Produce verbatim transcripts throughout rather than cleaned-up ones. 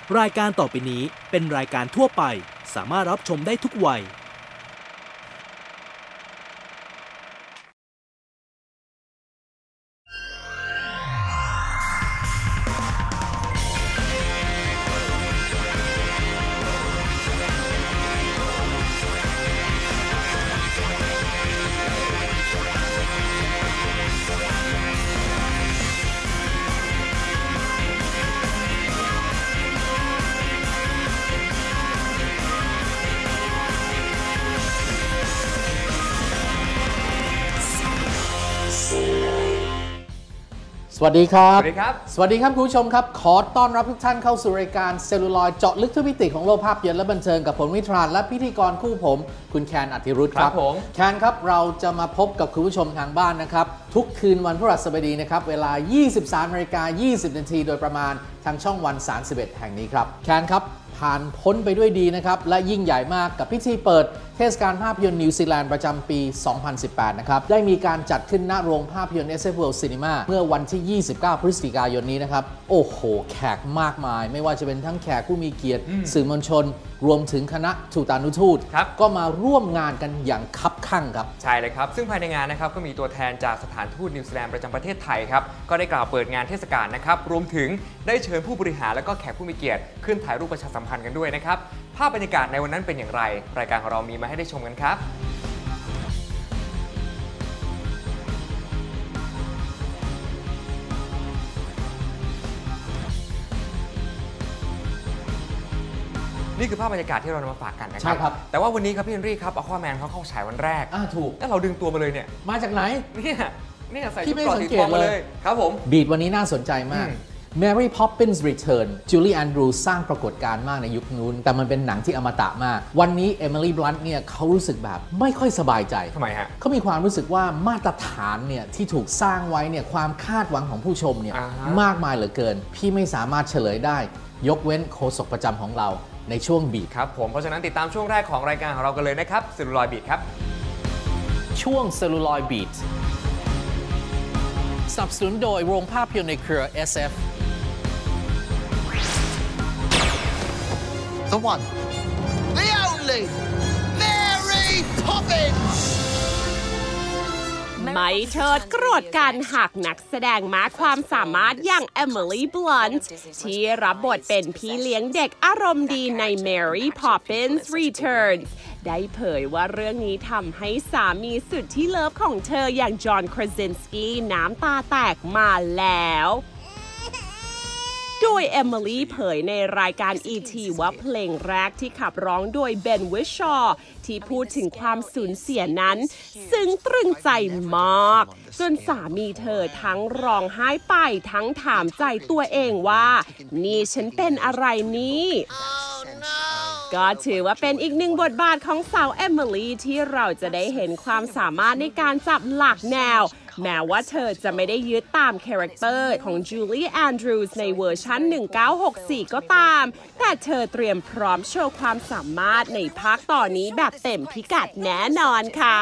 รายการต่อไปนี้เป็นรายการทั่วไปสามารถรับชมได้ทุกวัยสวัสดีครับสวัสดีครับสวัสดีครับคุณผู้ชมครับขอต้อนรับทุกท่านเข้าสู่รายการเซลลูลอยด์เจาะลึกทุกมิติของโลกภาพยนตร์และบันเทิงกับผมวิทรานและพิธีกรคู่ผมคุณแคนอธิรุธครับแคนครับเราจะมาพบกับคุณผู้ชมทางบ้านนะครับทุกคืนวันพฤหัสบดีนะครับเวลา ยี่สิบสามนาฬิกายี่สิบนาทีโดยประมาณทางช่องวันสามสิบเอ็ดแห่งนี้ครับแคนครับผ่านพ้นไปด้วยดีนะครับและยิ่งใหญ่มากกับพิธีเปิดเทศกาลภาพยนตร์นิวซีแลนด์ประจำปี สองพันสิบแปด นะครับได้มีการจัดขึ้นณโรงภาพยนตร์ เอส เอฟ World Cinema เมื่อวันที่ ยี่สิบเก้า พฤศจิกายนนี้นะครับโอ้โหแขกมากมายไม่ว่าจะเป็นทั้งแขกผู้มีเกียรติสื่อมวลชนรวมถึงคณะทูตานุทูตก็มาร่วมงานกันอย่างคับคั่งครับใช่เลยครับซึ่งภายในงานนะครับก็มีตัวแทนจากสถานทูตนิวซีแลนด์ประจำประเทศไทยครับก็ได้กล่าวเปิดงานเทศกาลนะครับรวมถึงได้เชิญผู้บริหารและก็แขกผู้มีเกียรติขึ้นถ่ายรูปประชาสัมพันธ์กันด้วยนะครับภาพบรรยากาศในวันนั้นเป็นอย่างไรรายการของเรามีมาให้ได้ชมกันครับนี่คือภาพบรรยากาศที่เรานำมาฝากกันนะครับใช่ครับแต่ว่าวันนี้ครับพี่เฮนรี่ครับAquamanเขาเข้าฉายวันแรกอ่าถูกแล้วเราดึงตัวมาเลยเนี่ยมาจากไหนเนี่ยเนี่ยใส่ชุดเกราะสีทองมาเลยครับผมบีทวันนี้น่าสนใจมาก Mary Poppins Return Julie Andrews สร้างปรากฏการณ์มากในยุคนู้นแต่มันเป็นหนังที่อมตะมากวันนี้ Emily Blunt เนี่ยเขารู้สึกแบบไม่ค่อยสบายใจทำไมฮะเขามีความรู้สึกว่ามาตรฐานเนี่ยที่ถูกสร้างไว้เนี่ยความคาดหวังของผู้ชมเนี่ยมากมายเหลือเกินพี่ไม่สามารถเฉลยได้ยกเว้นโฆษกประจำของเราในช่วงบีทครับผมเพราะฉะนั้นติดตามช่วงแรกของรายการของเรากันเลยนะครับเซลลูลอยด์บีทครับช่วงเซลลูลอยด์บีทสนับสนุนโดยโรงภาพยนตร์ในเครือ เอส เอฟ The one the only Mary Poppins ไม่เถิดโกรธกันหากนักแสดงมากความสามารถอย่าง Emily Blunt ที่รับบทเป็นพี่เลี้ยงเด็กอารมณ์ดีใน Mary Poppins Returns ได้เผยว่าเรื่องนี้ทำให้สามีสุดที่เลิฟของเธออย่างจอห์น คราซินสกี้น้ำตาแตกมาแล้วโดยเอมิลี่เผยในรายการ อี ที ว่าเพลงแรกที่ขับร้องโดยเบน วิชชอว์ที่พูดถึงความสูญเสียนั้นซึ้งตรึงใจมากจนสามีเธอทั้งร้องไห้ไปทั้งถามใจตัวเองว่านี่ฉันเป็นอะไรนี่ก็ถือว่าเป็นอีกหนึ่งบทบาทของสาวเอมิลี่ที่เราจะได้เห็นความสามารถในการจับหลักแนวแม้ว่าเธอจะไม่ได้ยึดตามคาแรคเตอร์ของจูลี่แอนดรูส์ในเวอร์ชันหนึ่งเก้าหกสี่ก็ตามแต่เธอเตรียมพร้อมโชว์ความสามารถในภาคต่อนี้แบบเต็มพิกัดแน่นอนค่ะ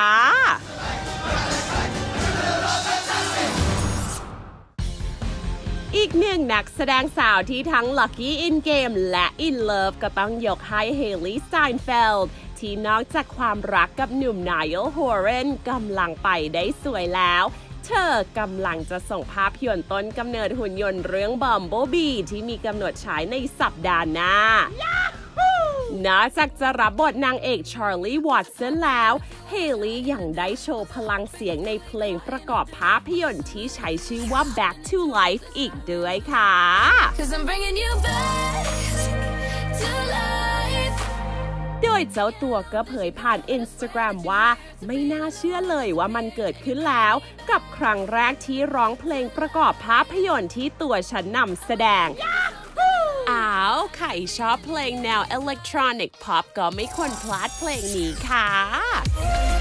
อีกหนึ่งนักแสดงสาวที่ทั้ง Lucky in Game และ In Love ก็ต้องยกให้ Hailee Steinfeld ที่นอกจากความรักกับหนุ่ม Niall Horan กำลังไปได้สวยแล้วเธอกำลังจะส่งภาพยนตร์ต้นกำเนิดหุ่นยนต์เรื่อง Bumblebee ที่มีกำหนดฉายในสัปดาห์หน้านอกจากจะรับบทนางเอกชาร์ลีย์ วอตสันแล้วเฮลี่ยังได้โชว์พลังเสียงในเพลงประกอบภาพยนตร์ที่ใช้ชื่อว่า Back to Life อีกด้วยค่ะโดยเจ้าตัวก็เผยผ่าน Instagram ว่าไม่น่าเชื่อเลยว่ามันเกิดขึ้นแล้วกับครั้งแรกที่ร้องเพลงประกอบภาพยนตร์ที่ตัวฉันนำแสดงอ้าวใครชอบเพลงแนว Electronic Pop ก็ไม่ควรพลาดเพลงนี้ค่ะ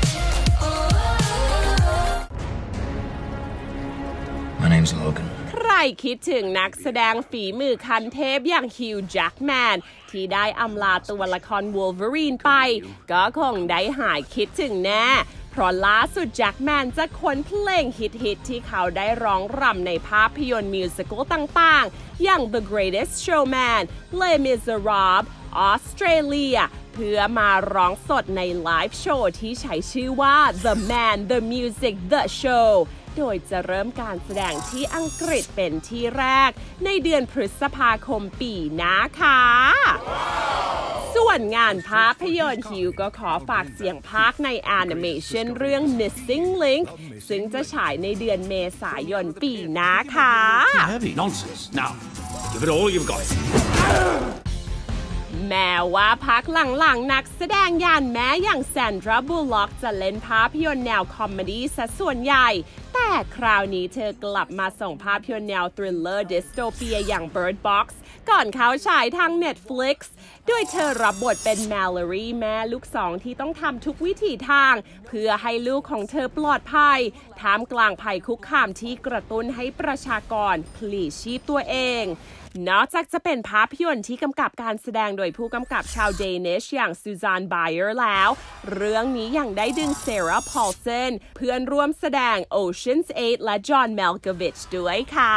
My name's Logan ใครรคิดถึงนักแสดงฝีมือคันเทพอย่างฮิวจ์แจ็คแมนที่ได้อำลาตัวละครวูล์ฟเวอรีนไปก็คงได้หายคิดถึงแน่เพราะล่าสุดแจ็คแมนจะค้นเพลงฮิตๆที่เขาได้ร้องรำในภาพยนตร์มิวสิคัลต่างๆอย่าง The Greatest Showman Les Miserables Australia เพื่อมาร้องสดในไลฟ์โชว์ที่ใช้ชื่อว่า The Man The Music The Show โดยจะเริ่มการแสดงที่อังกฤษเป็นที่แรกในเดือนพฤษภาคมปีหน้าค่ะ ส่วนงานภาพยนตร์ฮิวก็ขอฝากเสียงพากย์ในแอนิเมชันเรื่อง Missing Link ซึ่งจะฉายในเดือนเมษายนปีหน้าค่ะ Heavy nonsense. Now, give it all you've got. แม้ว่าพักหลังๆนักแสดงยานแม้อย่างแซนดรา บูลล็อกจะเล่นภาพยนตร์แนวคอมเมดี้ซะส่วนใหญ่แต่คราวนี้เธอกลับมาส่งภาพยนตร์แนวทริลเลอร์ดิสโทเปียอย่าง Bird Box ก่อนเขาฉายทาง Netflix โดยเธอรับบทเป็น Mallory แม่ลูกสองที่ต้องทำทุกวิถีทางเพื่อให้ลูกของเธอปลอดภัยท่ามกลางภัยคุกคามที่กระตุ้นให้ประชากรพลีชีพตัวเองนอกจากจะเป็นภาพยนตร์ที่กำกับการแสดงโดยผู้กำกับชาวเดนิชอย่างซูซานไบเออร์แล้วเรื่องนี้ยังได้ดึงเซราพอลเซนเพื่อนร่วมแสดง Ocean's เอ็ด และจอห์น เมลโกวิชด้วยค่ะ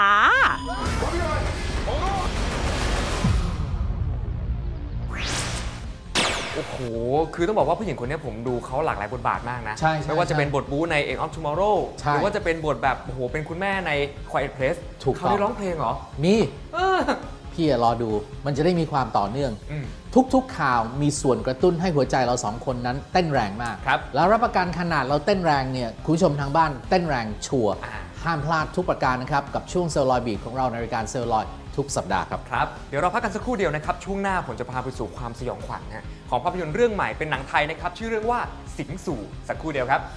โอ้โหคือต้องบอกว่าผู้หญิงคนนี้ผมดูเขาหลากหลายบทบาทมากนะใช่ไม่ว่าจะเป็นบทบู๊ใน End of Tomorrow หรือว่าจะเป็นบทแบบโอ้โหเป็นคุณแม่ใน Quiet Place ถูกต้องเขาได้ร้องเพลงเหรอมีพี่รอดูมันจะได้มีความต่อเนื่องทุกๆข่าวมีส่วนกระตุ้นให้หัวใจเราสองคนนั้นเต้นแรงมากแล้วรับประกันขนาดเราเต้นแรงเนี่ยคุณผู้ชมทางบ้านเต้นแรงชัวร์ห้ามพลาดทุกประการนะครับกับช่วงเซลลอยบีทของเราในรายการเซลลอยทุกสัปดาห์ครับครับเดี๋ยวเราพักกันสักครู่เดียวนะครับช่วงหน้าผมจะพาไปสู่ความสยองขวัญนะของภาพยนตร์เรื่องใหม่เป็นหนังไทยนะครับชื่อเรื่องว่าสิงสู่สักครู่เดียวครับ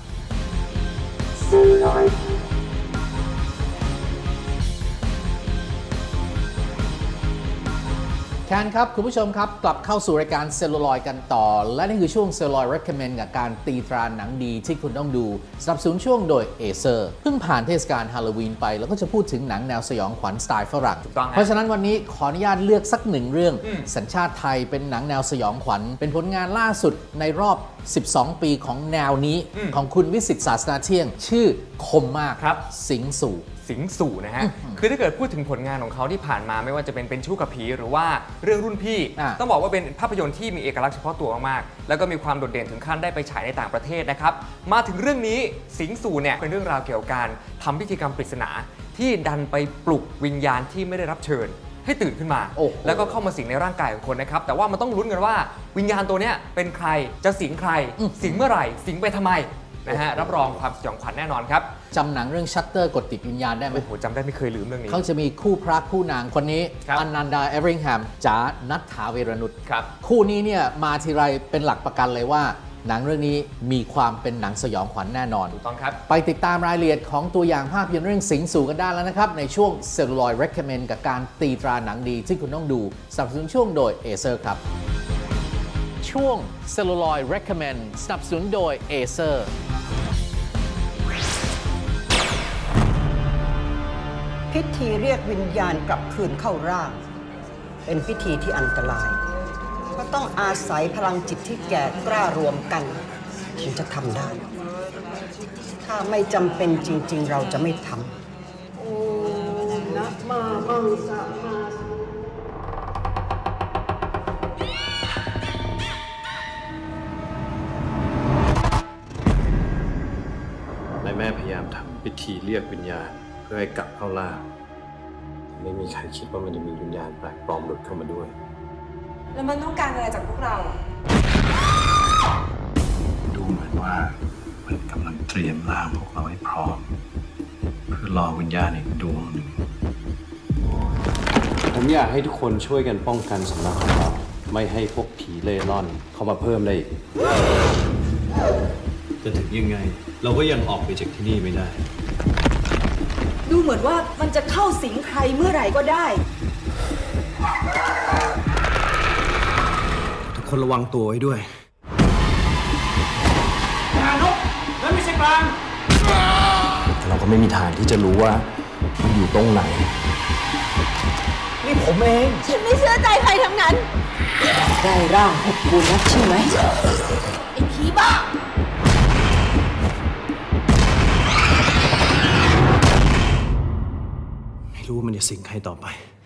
แคนครับคุณผู้ชมครับกลับเข้าสู่รายการเซลลูลอยด์กันต่อและนี่คือช่วงเซลลูลอยด์ recommend กับการตีตราหนังดีที่คุณต้องดูสนับสนุนช่วงโดย Acer เพิ่งผ่านเทศกาลฮาโลวีนไปแล้วก็จะพูดถึงหนังแนวสยองขวัญสไตล์ฝรั่งเพราะฉะนั้นวันนี้ขออนุญาตเลือกสักหนึ่งเรื่องสัญชาติไทยเป็นหนังแนวสยองขวัญเป็นผลงานล่าสุดในรอบสิบสองปีของแนวนี้ของคุณวิสิตศาสนาเที่ยงชื่อคมมากครับสิงสู่สิงสู่นะฮะ คือถ้าเกิดพูดถึงผลงานของเขาที่ผ่านมาไม่ว่าจะเป็นเป็นชู้กับผีหรือว่าเรื่องรุ่นพี่ต้องบอกว่าเป็นภาพยนตร์ที่มีเอกลักษณ์เฉพาะตัวมากๆแล้วก็มีความโดดเด่นถึงขั้นได้ไปฉายในต่างประเทศนะครับมาถึงเรื่องนี้สิงสู่เนี่ยเป็นเรื่องราวเกี่ยวกับการทำพิธีกรรมปริศนาที่ดันไปปลุกวิญญาณที่ไม่ได้รับเชิญให้ตื่นขึ้นมาแล้วก็เข้ามาสิงในร่างกายของคนนะครับแต่ว่ามันต้องลุ้นกันว่าวิญญาณตัวนี้เป็นใครจะสิงใครสิงเมื่อไหร่สิงไปทำไมนะฮะรับรองความสยองขวัญแน่นอนครับจำหนังเรื่องชัตเตอร์กดติดวิญญาณได้ไหมโอ้โหจำได้ไม่เคยลืมเรื่องนี้เขาจะมีคู่พระคู่นางคนนี้อนันดาเอเวอริงแฮมจ๋านัทธาเวรนุชคู่นี้เนี่ยมาทีไรเป็นหลักประกันเลยว่าหนังเรื่องนี้มีความเป็นหนังสยองขวัญแน่นอนถูกต้องครับไปติดตามรายละเอียดของตัวอย่างภาพยนตร์เรื่องสิงสู่กันได้แล้วนะครับในช่วง Celluloid Recommend กับการตีตราหนังดีที่คุณต้องดูสนับสนุนช่วงโดย Acer ครับช่วง Celluloid Recommend สนับสนุนโดย Acer พิธีเรียกวิญญาณกลับคืนเข้าร่างเป็นพิธีที่อันตรายก็ต้องอาศัยพลังจิตที่แก่กล้ารวมกันถึงจะทำได้ถ้าไม่จำเป็นจริงๆเราจะไม่ทำโอ้นะมามังสะมาแม่พยายามทำพิธีเรียกวิญญาณเพื่อให้กลับเข้าร่างไม่มีใครคิดว่ามันจะมีวิญญาณแปลกปลอมหลุดเข้ามาด้วยแล้วมันต้องการอะไรจากพวกเราดูเหมือนว่ามันกำลังเตรียมร่างพวกเราให้พร้อมเพื่อรอวิญญาณอีกดวงหนึ่งผมอยากให้ทุกคนช่วยกันป้องกันสำนักของเราไม่ให้พวกผีเล่ร่อนเข้ามาเพิ่มได้อีกจะถึงยังไงเราก็ยังออกไปจากที่นี่ไม่ได้ดูเหมือนว่ามันจะเข้าสิงใครเมื่อไหร่ก็ได้ทุกคนระวังตัวไว้ด้วยนานกนั่นไม่ใช่กลางเราก็ไม่มีทางที่จะรู้ว่ามันอยู่ตรงไหนผมเองฉันไม่เชื่อใจใครทั้งนั้นได้ร่างพบกูนักใช่ไหมไอ้ผีบ้าไม่รู้มันจะสิงใครต่อไป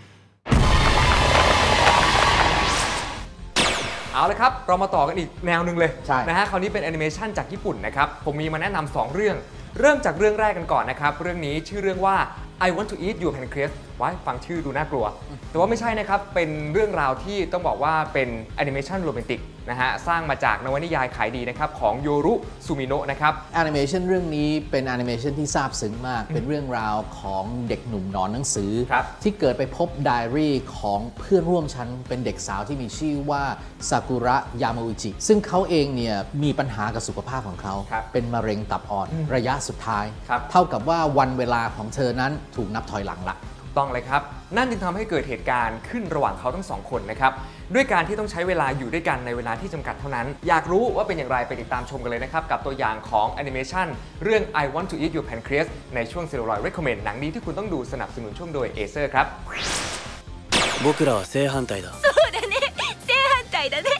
เอาละครับเรามาต่อกันอีกแนวหนึ่งเลยใช่นะฮะคราวนี้เป็นแอนิเมชันจากญี่ปุ่นนะครับผมมีมาแนะนำสองเรื่องเริ่มจากเรื่องแรกกันก่อนนะครับเรื่องนี้ชื่อเรื่องว่า I Want to Eat Your Pancreas ว้ายฟังชื่อดูน่ากลัวแต่ว่าไม่ใช่นะครับเป็นเรื่องราวที่ต้องบอกว่าเป็นแอนิเมชันโรแมนติกนะฮะสร้างมาจากนวนิยายขายดีนะครับของโยรุซูมิโนะนะครับแอนิเมชันเรื่องนี้เป็นแอนิเมชันที่ซาบซึ้งมากเป็นเรื่องราวของเด็กหนุ่มนอนหนังสือที่เกิดไปพบไดอารี่ของเพื่อนร่วมชั้นเป็นเด็กสาวที่มีชื่อว่าซากุระยามาอุจิซึ่งเขาเองเนี่ยมีปัญหากับสุขภาพของเขาเป็นมะเร็งตับอ่อนระยะสุดท้ายเท่ากับว่าวันเวลาของเธอนั้นถูกนับถอยหลังละต้องเลยครับนั่นจึงทำให้เกิดเหตุการณ์ขึ้นระหว่างเขาทั้งสองคนนะครับด้วยการที่ต้องใช้เวลาอยู่ด้วยกันในเวลาที่จำกัดเท่านั้นอยากรู้ว่าเป็นอย่างไรไปติดตามชมกันเลยนะครับกับตัวอย่างของแอนิเมชันเรื่อง I Want to Eat Your Pancreas ในช่วง Celluloid Recommend หนังนี้ที่คุณต้องดูสนับสนุนช่วงโดย Acer ครับ僕らは正反対だそうだね正反対だね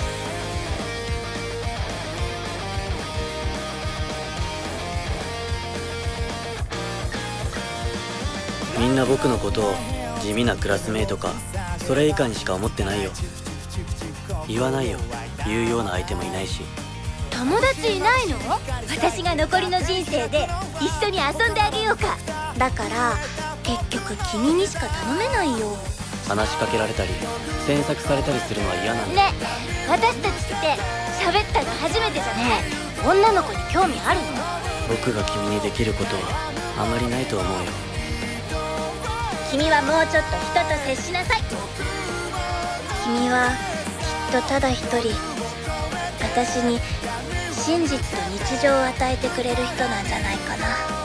みんな僕のことを地味なクラスメイトかそれ以下にしか思ってないよ言わないよ言うような相手もいないし友達いないの？私が残りの人生で一緒に遊んであげようかだから結局君にしか頼めないよ話しかけられたり詮索されたりするのは嫌なんだね私たちって喋ったの初めてじゃね女の子に興味あるの？ 僕が君にできることはあまりないと思うよ君はもうちょっと人と接しなさい君はきっとただ一人私に真実と日常を与えてくれる人なんじゃないかな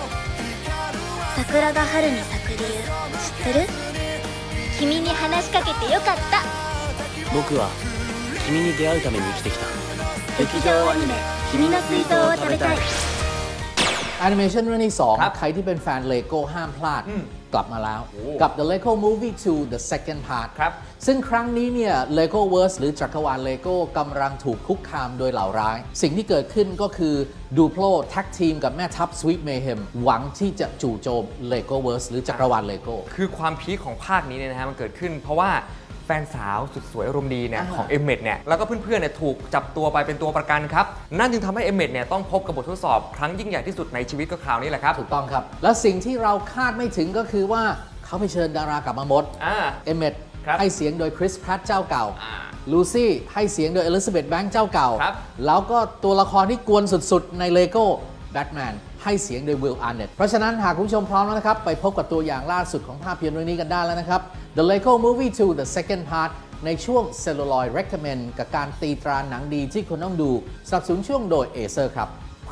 桜が春に咲く理由知ってる？君に話しかけてよかった僕は君に出会うために生きてきた劇場アニメ君の水槽を食べたいแอนิเมชันเรื่องที่สองใครที่เป็นแฟนเลโก้ห้ามพลาดกลับมาแล้วกับ The Lego Movie ทู The Second Part ซึ่งครั้งนี้เนี่ย Legoverse หรือจักรวาลเลโก้กำลังถูกคุกคามโดยเหล่าร้ายสิ่งที่เกิดขึ้นก็คือดูโพลแท็กทีมกับแม่ทัพ Sweet Mayhem หวังที่จะจู่โจม Legoverse หรือจักรวาลเลโก้คือความพีคของภาคนี้เนี่ยนะฮะมันเกิดขึ้นเพราะว่าแฟนสาวสุดสวยอารมณ์ดีเนี่ยของเอมเมดเนี่ยแล้วก็เพื่อนๆเนี่ยถูกจับตัวไปเป็นตัวประกันครับนั่นจึงทำให้เอมเมดเนี่ยต้องพบกับบททดสอบครั้งยิ่งใหญ่ที่สุดในชีวิตก็คราวนี้แหละครับถูกต้องครับและสิ่งที่เราคาดไม่ถึงก็คือว่าเขาไปเชิญดารากลับมาหมดเอมเมดให้เสียงโดยคริสแพรตต์เจ้าเก่าลูซี่ให้เสียงโดยเอลิซาเบธแบงค์เจ้าเก่าแล้วก็ตัวละครที่กวนสุดๆในเลโก้แบทแมนให้เสียงโดยวิล อาร์เน็ตเพราะฉะนั้นหากคุณผู้ชมพร้อมแล้วนะครับไปพบกับตัวอย่างล่าสุดของภาพยนตร์เรื่องนี้กันได้แล้วนะครับ The Lego Movie ทู The Second Part ในช่วง Celluloid Recommend กับการตีตราหนังดีที่คุณต้องดูสนับสนุนช่วงโดย Acer ครับ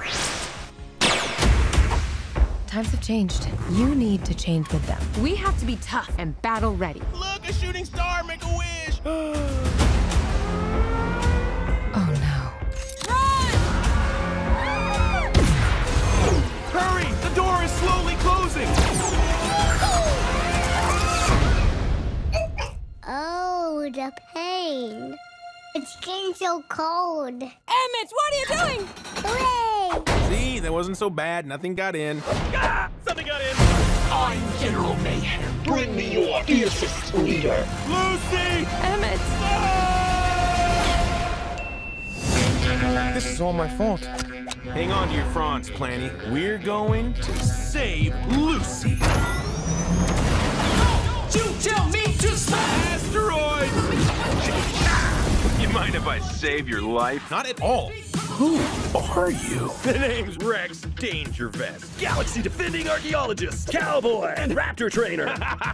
Times have changed. You need to change with them. We have to be tough and battle ready. Look, a shooting star, make a wish. Oh no. Run! Hurry! The door is slowly closing. Oh, the pain. It's getting so cold. Emmett, what are you doing? Hooray! See, that wasn't so bad. Nothing got in. Ah! Something got in. I'm General Mayhem. Bring me your fiercest leader. Lucy! Emmett! This is all my fault. Hang on to your fronds, Planny. We're going to save Lucy. You tell me to smash asteroids! You mind if I save your life? Not at all. Who are you? The name's Rex Dangervest. Galaxy defending archaeologist, cowboy, and raptor trainer.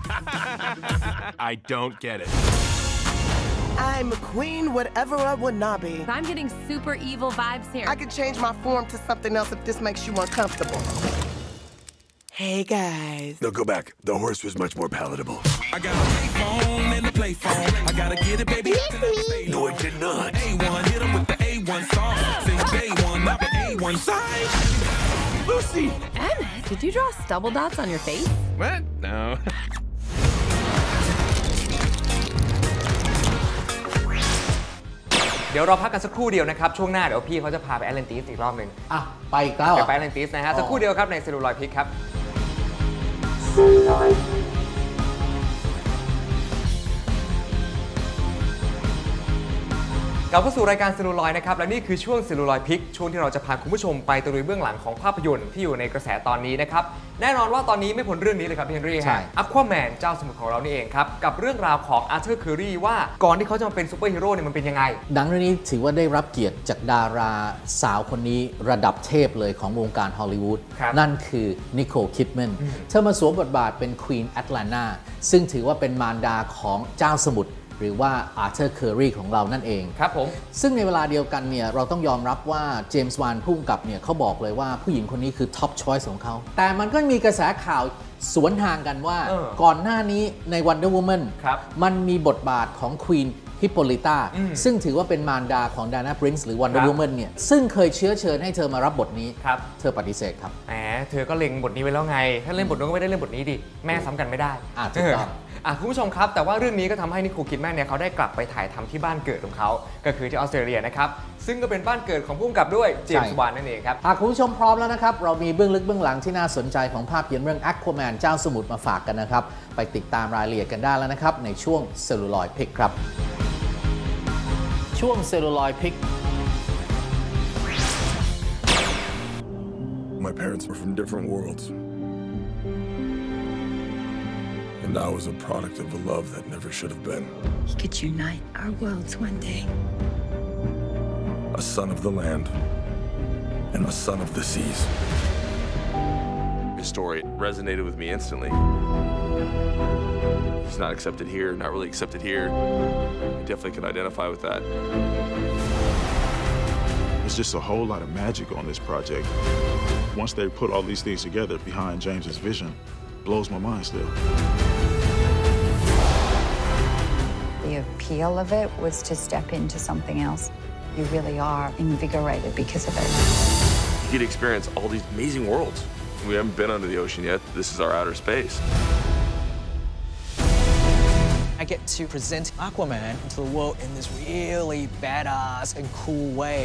I don't get it. I'm Queen whatever I would not be. I'm getting super evil vibes here. I could change my form to something else if this makes you uncomfortable. Hey guys. No, go back. The horse was much more palatable. I got a payphone and a play phone. I gotta get it, baby. No, it did not. A one, hit him with the A one song. Sing day one, not the A one side. Lucy! Emmett, did you draw stubble dots on your face? What? No. เดี๋ยวเราพักกันสักครู่เดียวนะครับช่วงหน้าเดี๋ยวพี่เขาจะพาไปแอตแลนติสอีกรอบหนึ่งอ่ะไปอีกแล้วไปแอตแลนติสนะฮะสักครู่เดียวครับในเซลลูลอยด์พิกครับกลับเข้าสู่รายการเซลลูลอยด์นะครับและนี่คือช่วงเซลลูลอยด์พิกช่วงที่เราจะพาคุณผู้ชมไปตะลุยเบื้องหลังของภาพยนตร์ที่อยู่ในกระแสตอนนี้นะครับแน่นอนว่าตอนนี้ไม่พ้นเรื่องนี้เลยครับพี่เฮนรี่ฮะอัควาแมนเจ้าสมุทรของเรานี่เองครับกับเรื่องราวของอาร์เธอร์ เคอร์รีว่าก่อนที่เขาจะมาเป็นซูเปอร์ฮีโร่เนี่ยมันเป็นยังไงหนังเรื่องนี้ถือว่าได้รับเกียรติจากดาราสาวคนนี้ระดับเทพเลยของวงการฮอลลีวูดนั่นคือนิโคล คิดแมนเธอมาสวมบทบาทเป็นควีนแอตแลนนาซึ่งถือว่าเป็นมารดาของเจ้าสมุทรหรือว่าอาร์เธอร์ เคอร์รีของเรานั่นเองครับผมซึ่งในเวลาเดียวกันเนี่ยเราต้องยอมรับว่าเจมส์วานผู้กำกับเนี่ยเขาบอกเลยว่าผู้หญิงคนนี้คือท็อปช้อยส์ของเขาแต่มันก็มีกระแสข่าวสวนทางกันว่าก่อนหน้านี้ใน Wonder Woman มันมีบทบาทของควีนฮิปโปลิต้าซึ่งถือว่าเป็นมารดาของดานา ปรินซ์หรือ Wonder Woman เนี่ยซึ่งเคยเชื้อเชิญให้เธอมารับบทนี้เธอปฏิเสธครับแหมเธอก็เล็งบทนี้ไว้แล้วไงถ้าเล่นบทนู้นก็ไม่ได้เล่นบทนี้ดิแม่ซ้ำกันไม่ได้อ่าถูกต้องคุณผู้ชมครับแต่ว่าเรื่องนี้ก็ทำให้นิโคล คิดแมนเนี่ยเขาได้กลับไปถ่ายทำที่บ้านเกิดของเขาก็คือที่ออสเตรเลียนะครับซึ่งก็เป็นบ้านเกิดของผู้กำกับด้วยเจมส์วานนั่นเองครับหากคุณผู้ชมพร้อมแล้วนะครับเรามีเบื้องลึกเบื้องหลังที่น่าสนใจของภาพยนตร์เรื่อง Aquaman เจ้าสมุทรมาฝากกันนะครับไปติดตามรายละเอียดกันได้แล้วนะครับในช่วง Celluloid Pick ครับช่วง Celluloid Pick My parents were from different worlds and I was a product of a love that never should have been. He could unite our worlds one day. A son of the land and a son of the seas. His story resonated with me instantly. He's not accepted here, not really accepted here. I definitely could identify with that. There's just a whole lot of magic on this project. Once they put all these things together behind James's vision, it blows my mind still. The appeal of it was to step into something else. You really are invigorated because of it. You get to experience all these amazing worlds. We haven't been under the ocean yet. This is our outer space. I get to present Aquaman to the world in this really badass and cool way.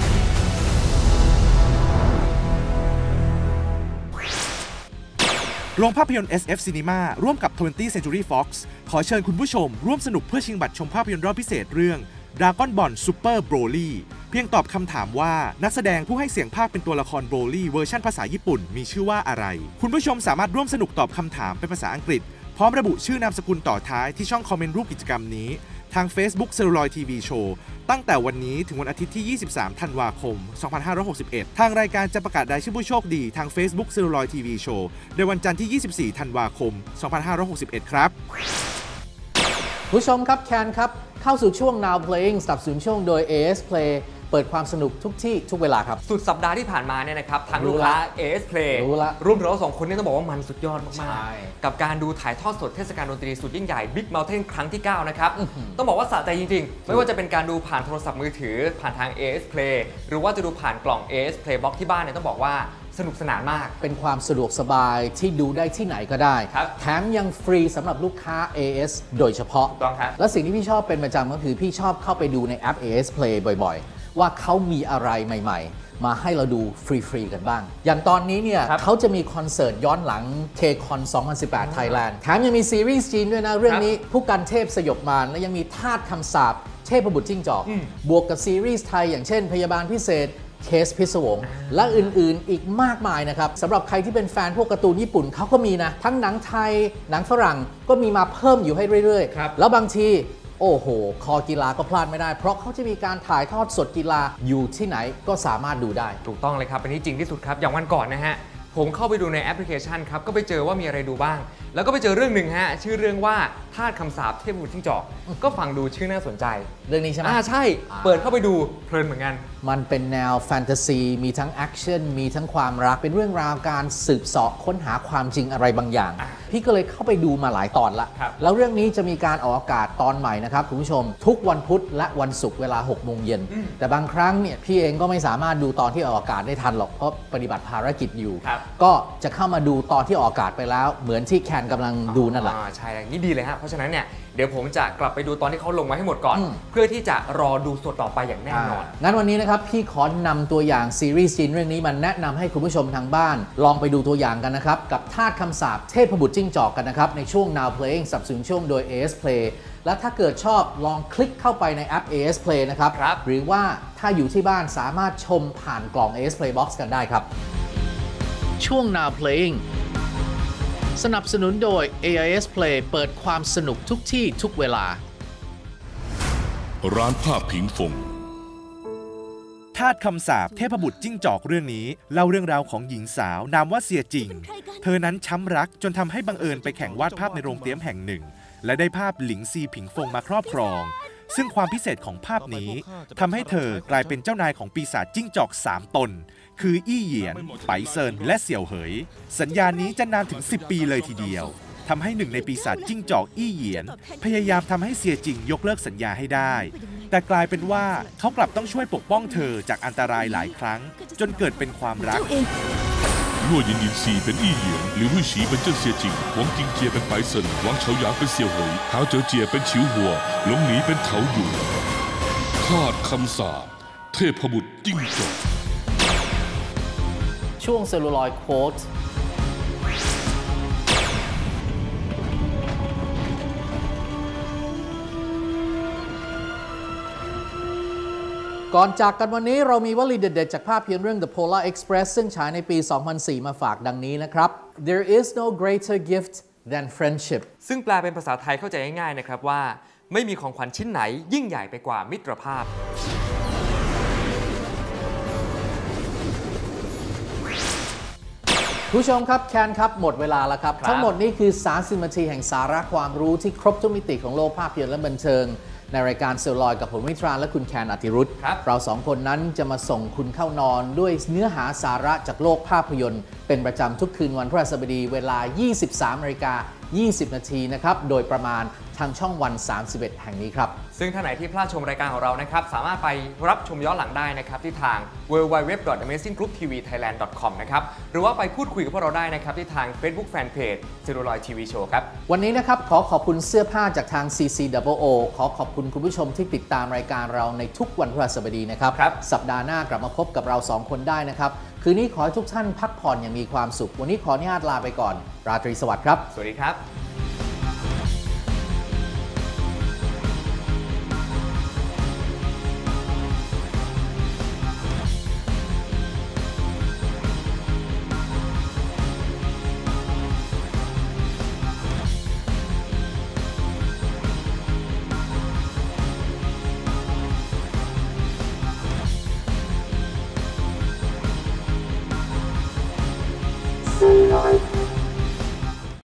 โรงภาพยนตร์ เอส เอฟ Cinema ร่วมกับ twentieth Century Fox ขอเชิญคุณผู้ชมร่วมสนุกเพื่อชิงบัตรชมภาพยนตร์รอบพิเศษเรื่อง Dragon Ball Super Broly เพียงตอบคำถามว่านักแสดงผู้ให้เสียงภาคเป็นตัวละครโบรลี่เวอร์ชันภาษาญี่ปุ่นมีชื่อว่าอะไรคุณผู้ชมสามารถร่วมสนุกตอบคำถามเป็นภาษาอังกฤษพร้อมระบุชื่อนามสกุลต่อท้ายที่ช่องคอมเมนต์รูปกิจกรรมนี้ทาง Facebook Celluloid ที วี Show ตั้งแต่วันนี้ถึงวันอาทิตย์ที่ยี่สิบสามธันวาคมสองพันห้าร้อยหกสิบเอ็ดทางรายการจะประกาศรายชื่อผู้โชคดีทาง Facebook Celluloid ที วี Show ในวันจันทร์ที่ยี่สิบสี่ธันวาคมสองพันห้าร้อยหกสิบเอ็ดครับผู้ชมครับแคนครับเข้าสู่ช่วง Now Playing สนับสนุนช่วงโดย เอ เอส Play เปิดความสนุกทุกที่ทุกเวลาครับสุดสัปดาห์ที่ผ่านมาเนี่ยนะครับทางลูกค้า เอ เอส Play รวมถึงเราสองคนนี่ต้องบอกว่ามันสุดยอดมากๆกับการดูถ่ายทอดสดเทศกาลดนตรีสุดยิ่งใหญ่ Big Mountain ครั้งที่เก้านะครับต้องบอกว่าสะใจจริงๆไม่ว่าจะเป็นการดูผ่านโทรศัพท์มือถือผ่านทาง เอ เอส Play หรือว่าจะดูผ่านกล่อง เอ เอส Play Box ที่บ้านเนี่ยต้องบอกว่าสนุกสนานมากเป็นความสะดวกสบายที่ดูได้ที่ไหนก็ได้แถมยังฟรีสำหรับลูกค้า เอ เอส โดยเฉพาะและสิ่งที่พี่ชอบเป็นประจำก็คือพี่ชอบเข้าไปดูในแอป เอ เอส Play บ่อยๆว่าเขามีอะไรใหม่ๆมาให้เราดูฟรีๆกันบ้างอย่างตอนนี้เนี่ยเขาจะมีคอนเสิร์ตย้อนหลัง K-Con สองพันสิบแปด Thailand แถมยังมีซีรีส์จีนด้วยนะเรื่องนี้ผู้กันเทพสยบมารและยังมีทาสคำสาปเทพบุตรจิ้งจอกบวกกับซีรีส์ไทยอย่างเช่นพยาบาลพิเศษเคสพิศวงและอื่นๆอีกมากมายนะครับสำหรับใครที่เป็นแฟนพวกการ์ตูนญี่ปุ่นเขาก็มีนะทั้งหนังไทยหนังฝรั่งก็มีมาเพิ่มอยู่ให้เรื่อยๆแล้วบางทีโอ้โหคอกีฬาก็พลาดไม่ได้เพราะเขาจะมีการถ่ายทอดสดกีฬาอยู่ที่ไหนก็สามารถดูได้ถูกต้องเลยครับอันนี้จริงที่สุดครับอย่างวันก่อนนะฮะผมเข้าไปดูในแอปพลิเคชันครับก็ไปเจอว่ามีอะไรดูบ้างแล้วก็ไปเจอเรื่องหนึ่งฮะชื่อเรื่องว่าทาสคำสาปเทพบุตรจิ้งจอกก็ฟังดูชื่อน่าสนใจเรื่องนี้ใช่ไหมอ่าใช่เปิดเข้าไปดูเพลินเหมือนกันมันเป็นแนวแฟนตาซีมีทั้งแอคชั่นมีทั้งความรักเป็นเรื่องราวการสืบเสาะค้นหาความจริงอะไรบางอย่างพี่ก็เลยเข้าไปดูมาหลายตอนละแล้วเรื่องนี้จะมีการออกอากาศตอนใหม่นะครับคุณผู้ชมทุกวันพุธและวันศุกร์เวลาหกโมงเย็นแต่บางครั้งเนี่ยพี่เองก็ไม่สามารถดูตอนที่ออกอากาศได้ทันหรอกเพราะปฏิบัติภารกิจอยู่ก็จะเข้ามาดูตอนที่ออกอากาศไปแล้วเหมือนที่แคนกำลังดูนั่นแหละใช่อย่างนี้ดีเลยฮะเพราะฉะนั้นเนี่ยเดี๋ยวผมจะกลับไปดูตอนที่เขาลงมาให้หมดก่อนเพื่อที่จะรอดูสดต่อไปอย่างแน่นอนงั้นวันนี้นะครับพี่ขอนำตัวอย่างซีรีส์จีนเรื่องนี้มาแนะนำให้คุณผู้ชมทางบ้านลองไปดูตัวอย่างกันนะครับกับทาสคำสาปเทพบุตรจิ้งจอกกันนะครับในช่วง Now Playing สนับสนุนช่วงโดย เอ เอส Play และถ้าเกิดชอบลองคลิกเข้าไปในแอป เอ เอส Play นะครับหรือว่าถ้าอยู่ที่บ้านสามารถชมผ่านกล่อง เอ เอส Play Box กันได้ครับช่วง Now Playing สนับสนุนโดย เอ ไอ เอส Play เปิดความสนุกทุกที่ทุกเวลาร้านผ้าผิงฟงทาสคำสาปเทพบุตรจิ้งจอกเรื่องนี้เล่าเรื่องราวของหญิงสาวนามว่าเสียจิงเธอนั้นช้ำรักจนทำให้บังเอิญไปแข่งวาดภาพในโรงเตรียมแห่งหนึ่งและได้ภาพหลิงซีผิงฟงมาครอบครองซึ่งความพิเศษของภาพนี้ทำให้เธอกลายเป็นเจ้านายของปีศาจจิ้งจอกสามตนคืออี้เหยียนไปเซินและเสี่ยวเหยสัญญานี้จะนานถึงสิบปีเลยทีเดียวทำให้หนึ่งในปีศาจจิ้งจอกอี้เหยียนพยายามทำให้เสียจิงยกเลิกสัญญาให้ได้แต่กลายเป็นว่าเขากลับต้องช่วยปกป้องเธอจากอันตรายหลายครั้งจนเกิดเป็นความรักลั่วยินยินซีเป็นอี้เหยียนหรือรุ่ยฉีเป็นเจิ้นเสียจิงหวังจิงเจียเป็นไปเซินหวังเฉาหยางเป็นเสี่ยวเหยหาวเจ๋อเจียเป็นฉิวหัวหลงหนีเป็นเถาหยู่ทาสคำสาปเทพบุตรจิ้งจอกช่วงเซลลูลอยด์โค้ดก่อนจากกันวันนี้เรามีวลีเด็ดๆจากภาพยนตร์เรื่อง The Polar Express ซึ่งฉายในปี สองพันสี่ มาฝากดังนี้นะครับ There is no greater gift than friendship ซึ่งแปลเป็นภาษาไทยเข้าใจง่ายๆนะครับว่าไม่มีของขวัญชิ้นไหนยิ่งใหญ่ไปกว่ามิตรภาพผู้ชมครับแคนครับหมดเวลาแล้วครับทั้งหมดนี้คือสามสิบนาทีแห่งสาระความรู้ที่ครบทุกมิติของโลกภาพยนตร์และบันเทิงในรายการเซลลอยกับผมวิทรานและคุณแคนอติรุธเราสองคนนั้นจะมาส่งคุณเข้านอนด้วยเนื้อหาสาระจากโลกภาพยนตร์เป็นประจำทุกคืนวันพฤหัสบดีเวลา ยี่สิบสามนาฬิกายี่สิบนาทีนะครับโดยประมาณทางช่องวันสามสิบเอ็ดแห่งนี้ครับซึ่งท่านไหนที่พลาดชมรายการของเรานะครับสามารถไปรับชมย้อนหลังได้นะครับที่ทาง ดับเบิลยู ดับเบิลยู ดับเบิลยู ดอท อเมซิ่ง กรุ๊ป ที วี ไทยแลนด์ ดอท คอม นะครับหรือว่าไปพูดคุยกับพวกเราได้นะครับที่ทาง Facebook Fanpage Celluloid ที วี Show ครับวันนี้นะครับขอขอบคุณเสื้อผ้าจากทาง ซี ซี ดับเบิลโอ ขอขอบคุณคุณผู้ชมที่ติดตามรายการเราในทุกวันพฤหัสบดีนะครับสัปดาห์หน้ากลับมาพบกับเราสองคนได้นะครับคืนนี้ขอให้ทุกท่านพักผ่อนอย่างมีความสุขวันนี้ขออนุญาตลาไปก่อนราตรีสวัสดิ์ครับสวัสดีครับ